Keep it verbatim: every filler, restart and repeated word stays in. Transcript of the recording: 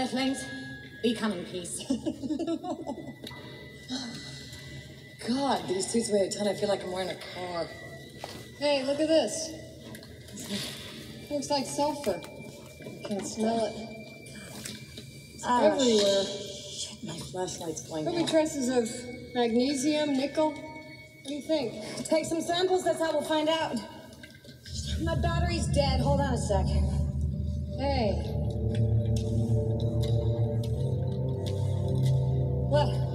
Earthlings, we come in peace. God, these suits weigh a ton. I feel like I'm wearing a car. Hey, look at this. Looks like sulfur. Can't smell it. It's Ah, everywhere. Shit, my flashlight's going Could be out. traces of magnesium, nickel. What do you think? Take some samples, that's how we'll find out. My battery's dead. Hold on a sec. Hey. What?